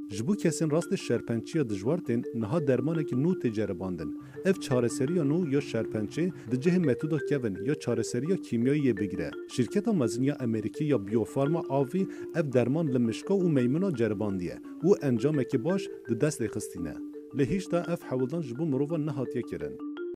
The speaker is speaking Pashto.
جبو کسین راست شرپنچی دجوارتن نها درمانه که نو تجرباندن اف چارەسەریya نو یا شرپنچی دجه متودا کevin یا چارەسەریya کیمیایی بگیره شرکت مزنیا امریکی یا بیوفارما آوی اف درمان لمشکا و میمونا جرباندیه و انجام که باش د دست خستینه لهیش دا اف حولدان جبو مروفا نهاتیه کرن